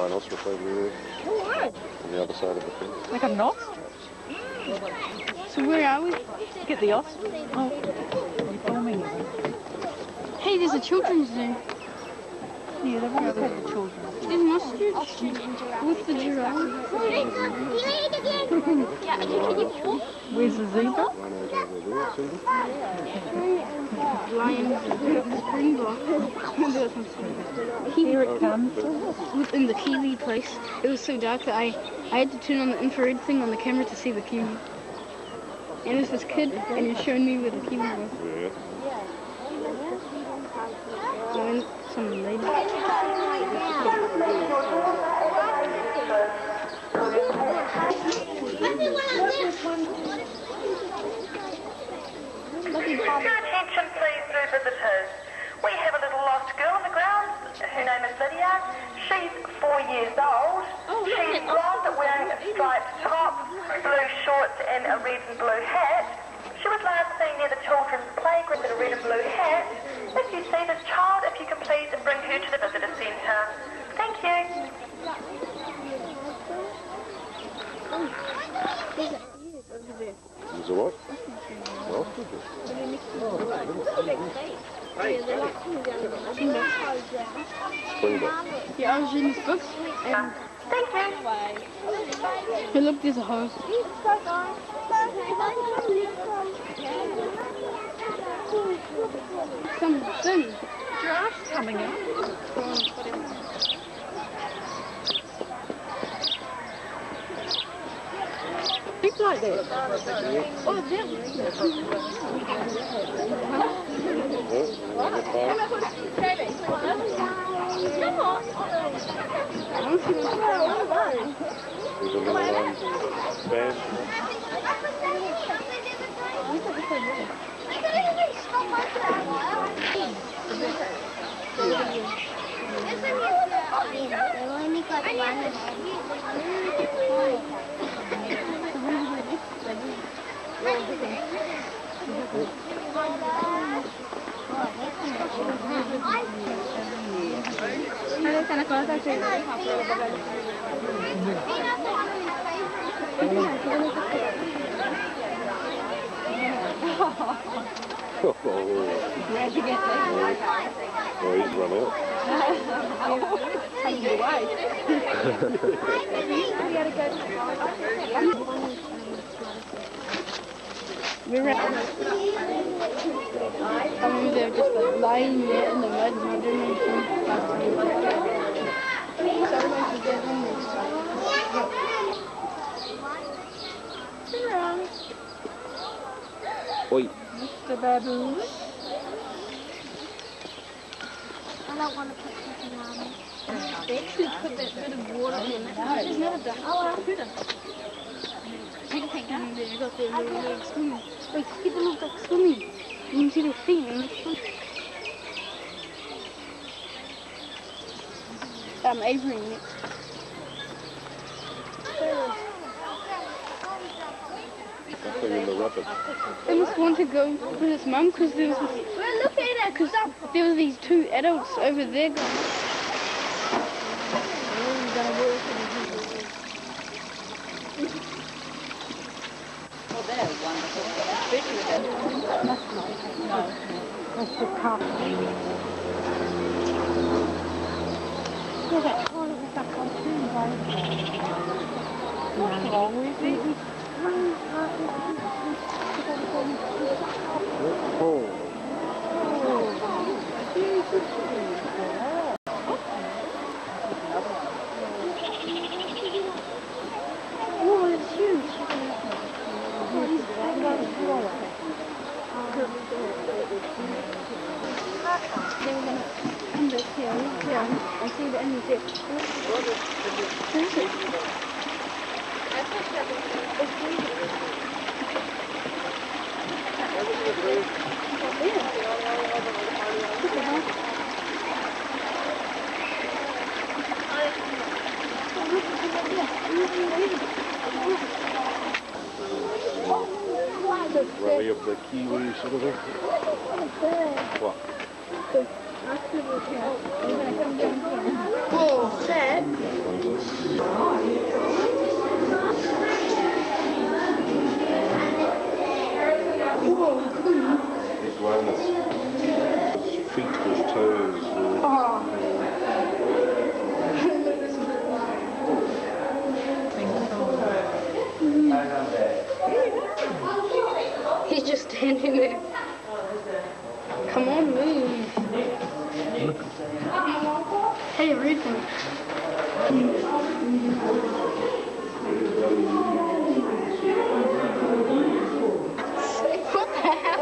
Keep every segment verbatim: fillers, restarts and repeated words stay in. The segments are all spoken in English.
rhinoceros over there. Oh, right. On the other side of the fence. Like a nos? So where are we? Get the os. Oh, you're filming it. Hey, there's a children's zoo. Yeah, they've always had the children. There's an ostrich with the giraffe. Where's the zebra? Rhinos over there, see them? Lion, springbok. Here it comes. Within the kiwi place. It was so dark that I, I had to turn on the infrared thing on the camera to see the kiwi. And there's this kid, and he's showing me where the kiwi was. Yeah. And some lady. Your attention please, zoo visitors. We have a little lost girl on the grounds. Her name is Lydia. She's four years old. She's blonde, wearing a striped top, blue shorts and a red and blue hat. She was last seen near the children's playground with a red and blue hat. If you see this child, if you can please bring her to the visitor centre. Thank you. There's a what? Well, Springbok. Yeah, I was reading this book, and Thank you. hey, look, there's a hose. Something. Giraffe's coming out. People like that. Oh, there. There's a little um, band. Where'd you get that? Oh, he's run out. Take it away. We're at, I remember they were just like lying there in the mud and I didn't know Oi. Mister Baboon. I don't want to put something on it. they actually put that bit of water in it. There's never done. Oh, I could have. You can take them there, you got their little legs swimming. Wait, people look like swimming. You can see their feet and they're swimming. Um, Avery next. Nothing in the rapids. I just want to go with his mum because there was this, well, look at it, because there was these two adults over there going. Oh, they're wonderful. Especially that. That's not. No. That's the cup. Yeah, that's one of the cartoons, right? What's wrong with it? Oh. Oh, it's huge. They were going to end this here. Yeah, I see the end of it. Where is it? Rally of the kiwi sort of thing. What? Whoa, sad. Iguanas. Feet with toes. Oh. He's just standing there. Come on, move. Hey, read one. What the hell?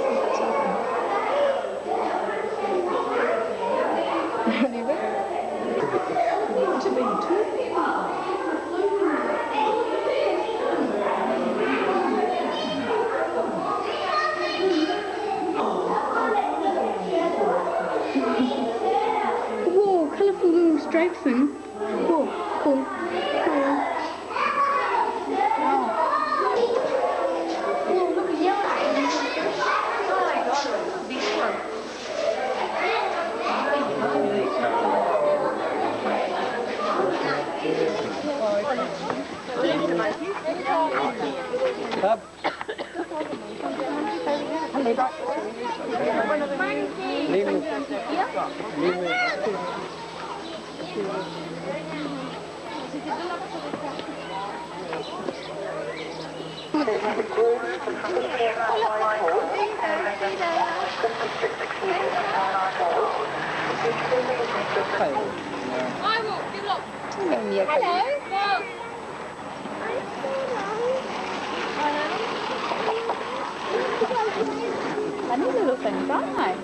Whoa, colourful little stripe thing. Whoa, cool. Cool. Whoa, look at yellow. Oh my god, this one. Cub. Leave me. Leave me. Funny little things, aren't they?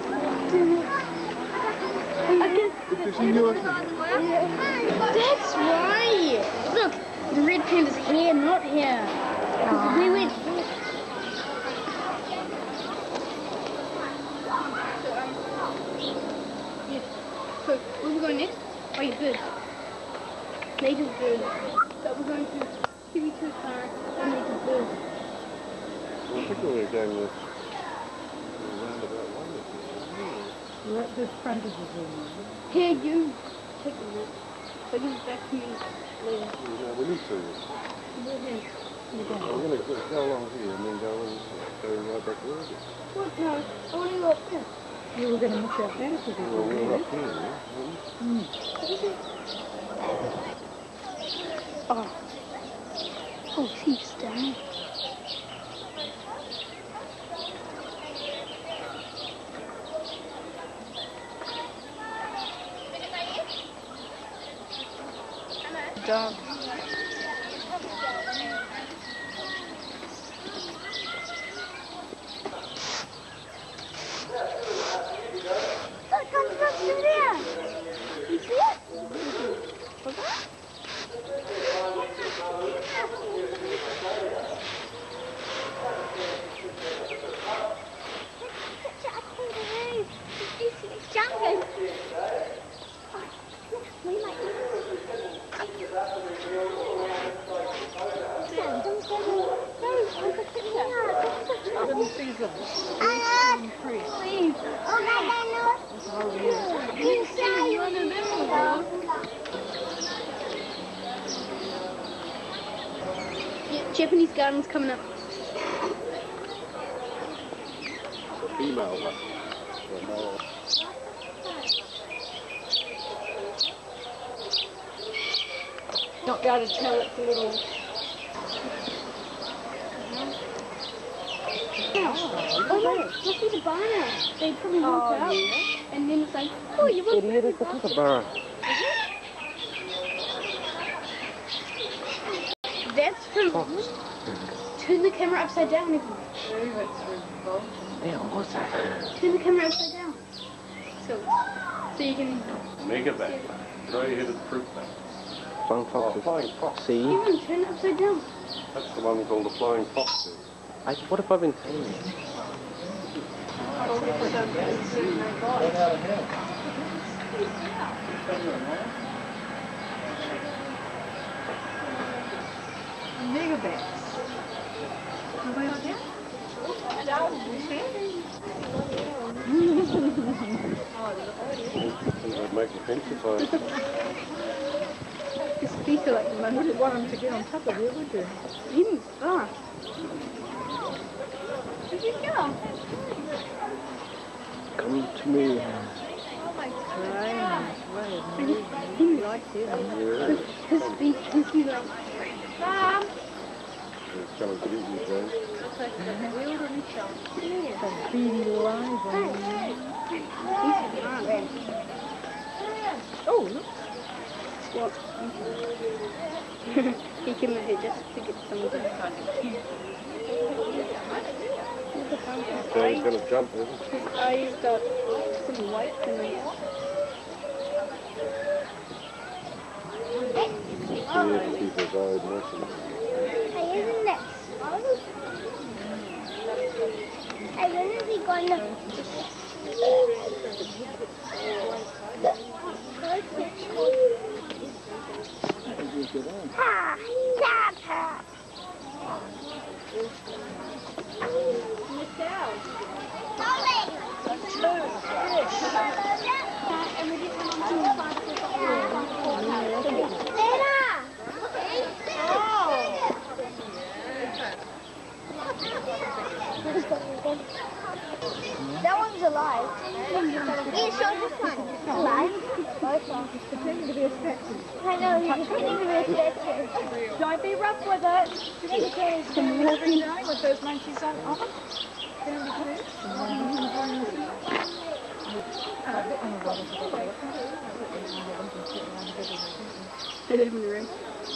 That's right. Look, the red panda's here, not here. Oh. We went. Yeah. So, where are we going next? Oh, yeah, bird. Native bird. So we're going to Kiwi Two Park and native bird. I think we were going this roundabout one. We're at the front of the room. Here, you take a look. So give it back to me later. No, we need to. We're here. I'm going to go along here and then go, and go right back there. What? No, I want to go up there. You were going to miss out there if you Well, didn't. we're up here, yeah? Mm. Oh. Oh, he's down. Dog. Look, comes up through there. You see it? What's that? Picture a kangaroo. It's, it's jumping. Oh, we might I didn't see them. Oh, Yeah, Japanese garden's coming up. The female one. The male. Not be able to tell it's a little... Oh, look, look at the banana. They probably walk Oh, out, yeah. and then it's like, oh, you look Idiot, it's a kookaburra. That's from... Turn the camera upside down, Nicky. Yeah, what's that? Turn the camera upside down. So, so you can... Megabat. Grey-headed fruit bat. Flying foxes. Oh, flying fox. Come on, turn it upside down. That's the one called the flying fox. I, what have I been saying? Megabats. I'd make a fence if I... Be so like the You monkey. wouldn't want them to get on top of you, would you? He didn't start. Did you go? Come to me. He likes it. Yeah. His feet, his feet like... Mom! It's coming to get you, James. They're really live on Oh, look. What? He came in here just to get some of this. James going to jump, isn't he? His eyes got some white in them. He has to keep his eyes moistened. Hey, isn't it? Hey, when is he gonna... Ha! Tap her! That one's alive. He's so different. Alive? It's pretending to be a statue. I know, he's pretending to be a statue. Don't be rough with it. You need to get some walking going with those monkeys on off. They live in the room.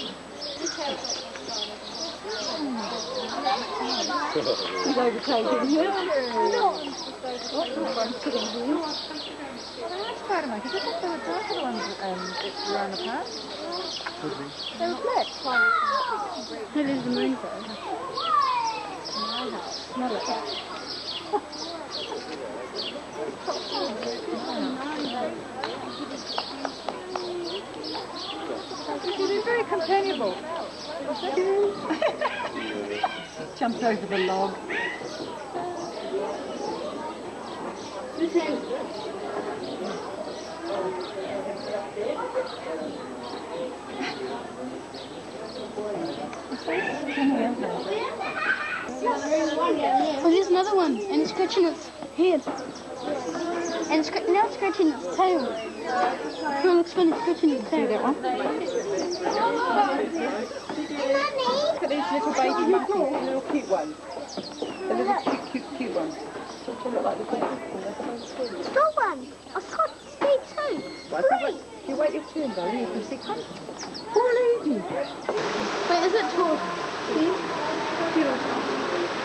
He's overtaken you. No. I'm sitting here. Well, the last part of my, because I thought they were darker ones um, around the park. They were black. That is the moon bird. My house. Smell it. You're very companionable. Jumped over the log. Oh, there's another one, and it's scratching its head. And it's, scr- now it's scratching its tail. No, it looks funny, it's scratching its tail. See that one? Look at these little baby monkeys, the little cute ones. The little cute, cute, cute ones. They look like the big Got one. I've got speed too. Three. You wait your turn though, you can see come. Poor lady. Wait, is it tall? See?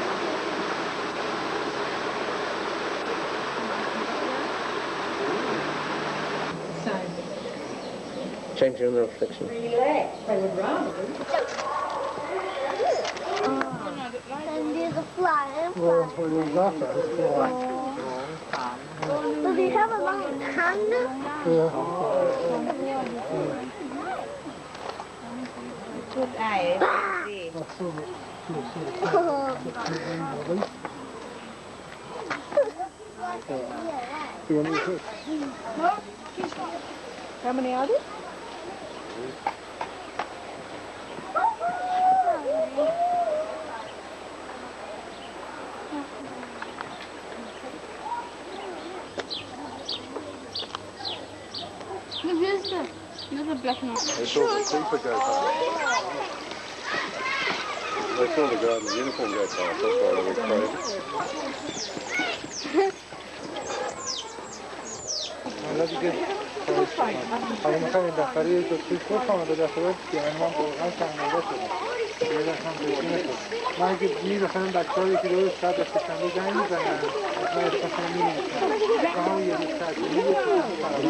Changing the reflection. Relax, they would rather do. And there's a fly. Well, we will laugh at this fly. Does he have a long hand? Good eye. Do you want me to? How many are there? Look, there's the, there's the black and white. They saw the keeper go past. They saw the garden uniform go past, that's why they went crazy. حالا میخوایم دفتری یک دو سیز بکنم به دست باید که من واقعا شنگیده شدم یه دست هم بشی نشد من اگه میرسنم بچه ها یکی دو ساعت دست شنبه زنگ میزنم من اشتاقم میرسم و همون یه دو ساعت میرسم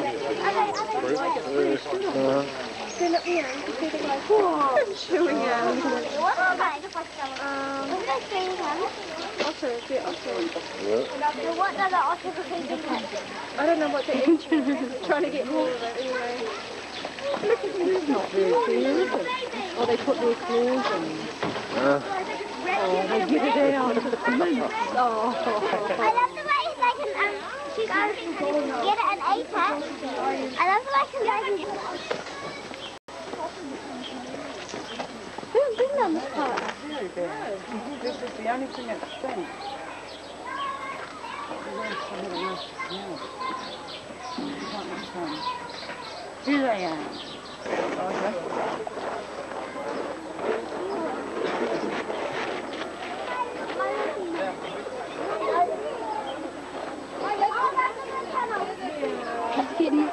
Chewing out. What are they? Um, what are they saying? Otters, yeah, otters. Yeah. What other otters are they doing? I don't know what they're eating. Trying to get more of it anyway. Look at them, it's not very clear, is it? Oh, they put their claws in. Uh, Oh, they get it out. Oh. I love the way they can um, go get it and eat it. I love the way they can go. on this part. Very bad. This is the only thing at the front. Here they are. Okay. Just kidding.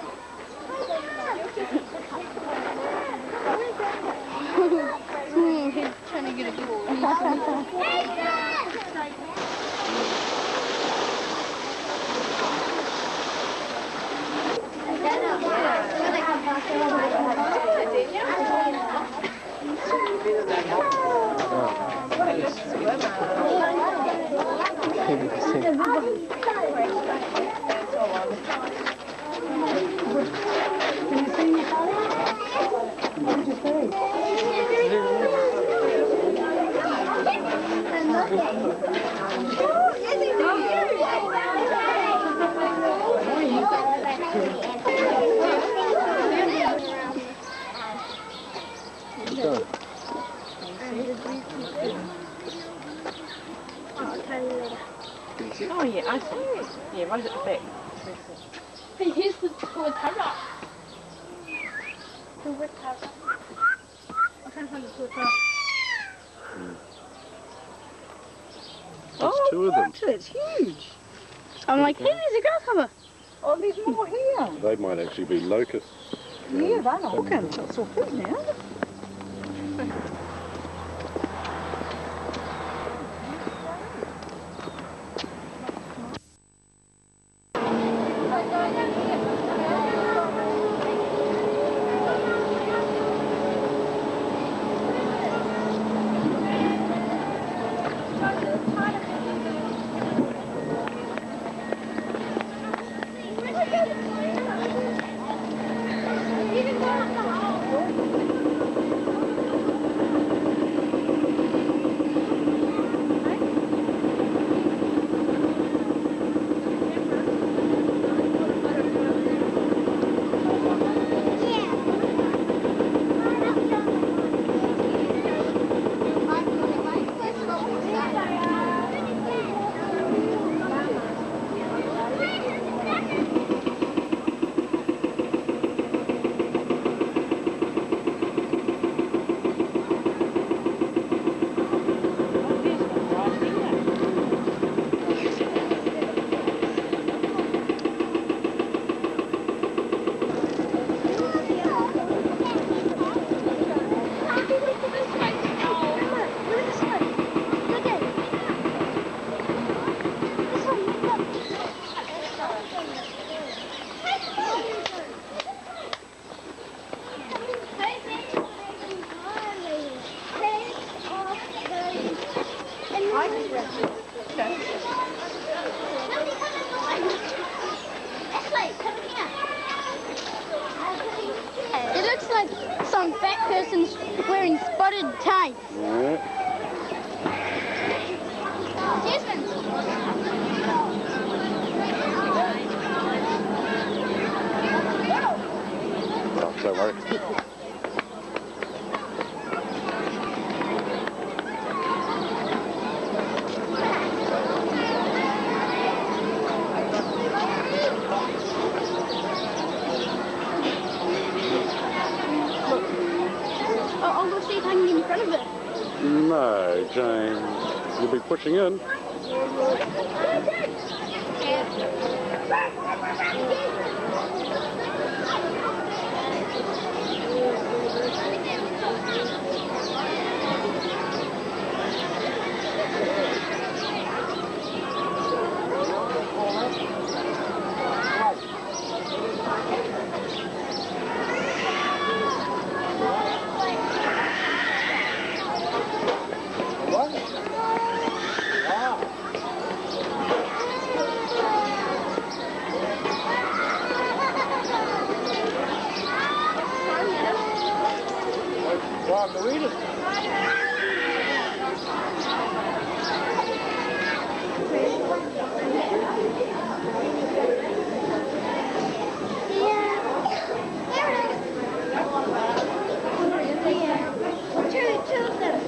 Hmm, he's trying to get a good Oh yeah, I see. Yeah, right at the back. Hey, here's the tuatara. The tuatara. I'm trying to find the tuatara. There's two of them. It's huge. I'm like, hey, there's a grasshopper. Oh, there's more here. They might actually be locusts. Yeah, they're looking. It's all fruit now. It looks like some fat person's wearing spotted tights. Yeah. Desmond. Oh, don't worry. Oh, I'll go see if I can get in front of it. No, James. You'll be pushing in.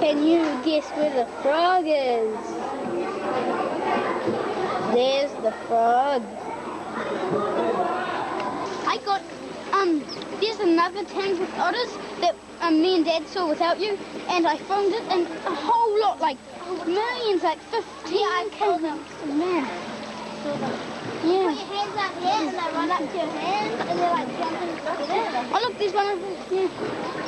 Can you guess where the frog is? There's the frog. I got, um, there's another tank with otters that um, me and Dad saw without you, and I filmed it, and a whole lot, like millions, like fifteen. Yeah, I killed them. Man. Yeah. Put your hands up here, and they run up to your hands, and they're like jumping. Oh look, there's one over there. Yeah.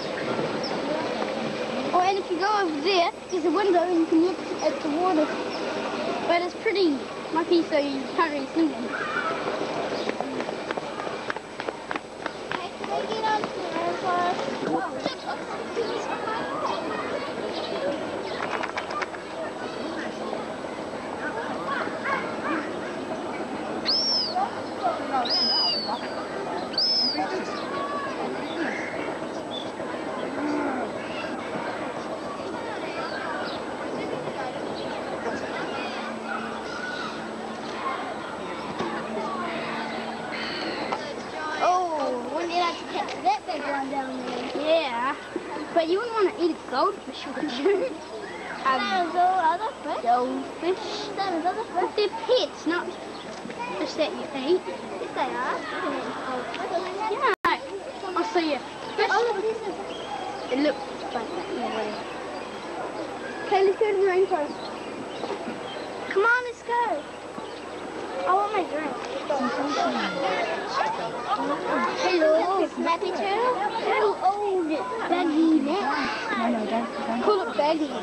Oh, and if you go over there, there's a window, and you can look at the water. But it's pretty mucky, so you can't really see them. Yeah, but you wouldn't want to eat a goldfish, would you? Um, other fish? Goldfish. There's other fish. But they're pets, not fish that you eat. Yes, they are. Yeah. I'll see you. Fish. Oh, look, this is... It looks like that in a way. Okay, let's go to the rainforest. Come on, let's go. I want my drink. Hello, snappy turtle. How old is Baggy now? No, no, don't, don't. Call it Baggy. Don't.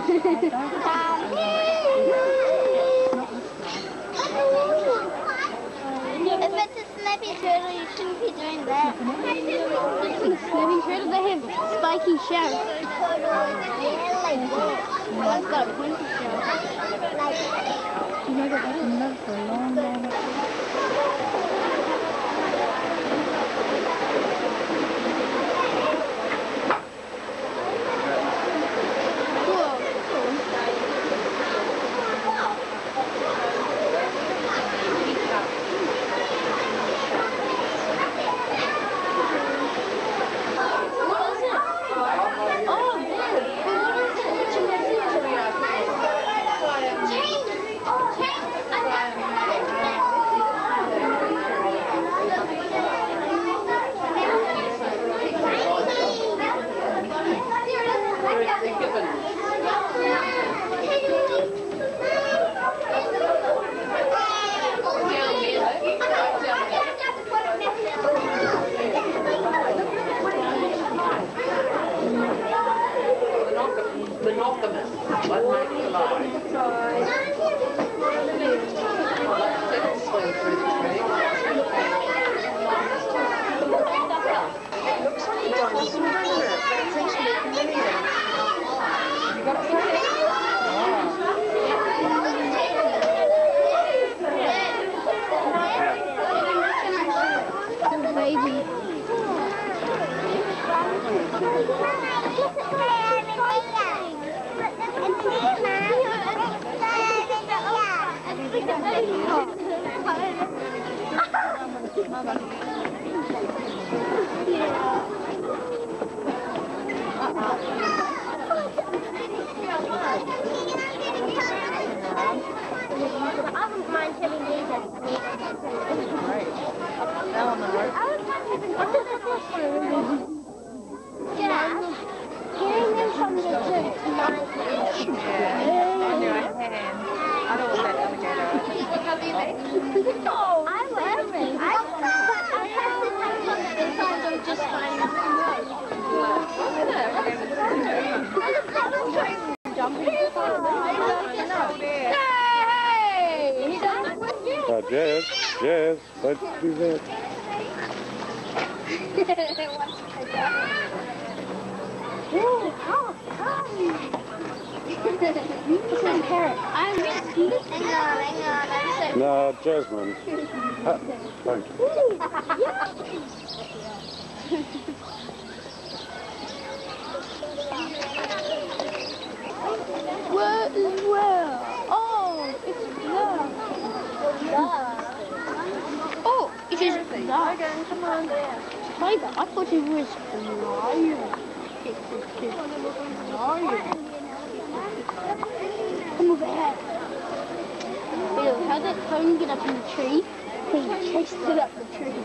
If it's a snappy turtle, you shouldn't be doing that. Snappy turtle, they have spiky shells. One's got a pointy shell. You know that they can live for a long, long time. Uh, Jazz, Jazz, let's do that. No, Jasmine. Ah, thank you. Where is where? Oh, it's there. Oh, it is there. Come on there. Tiger. I thought it was lion. It's a lion. how did phone get up in the tree? He chased it up the tree.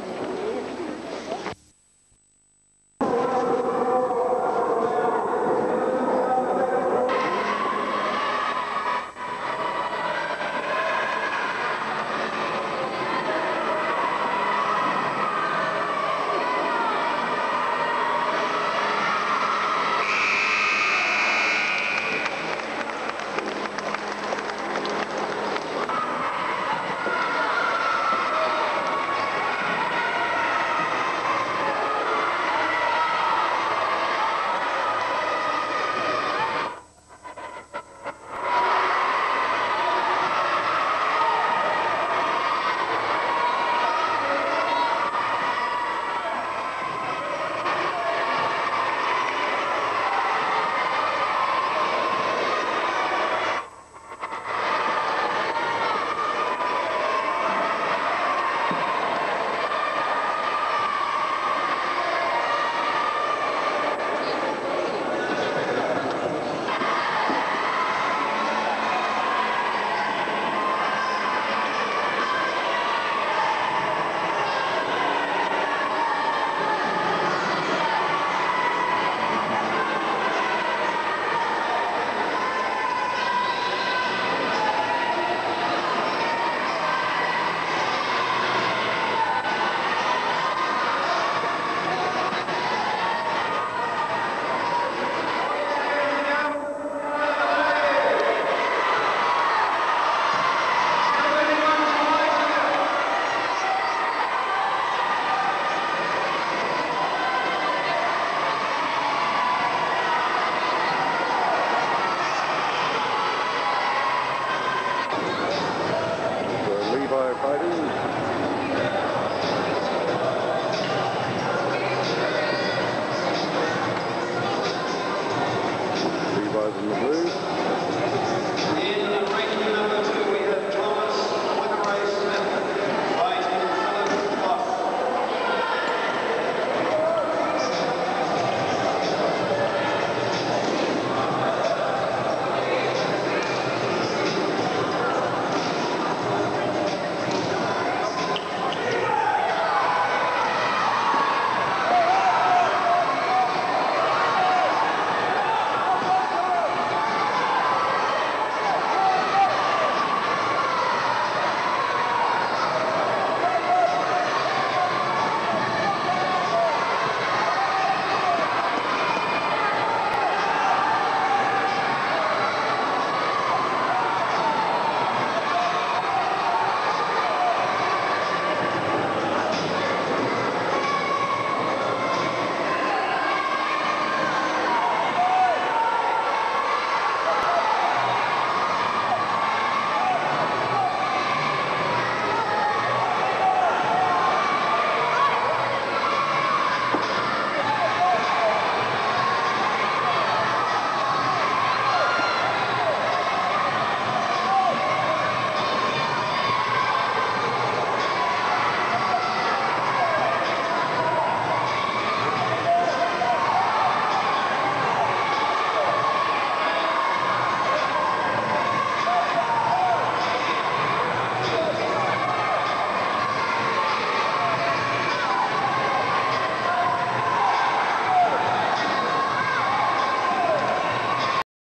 Levi's in the blue.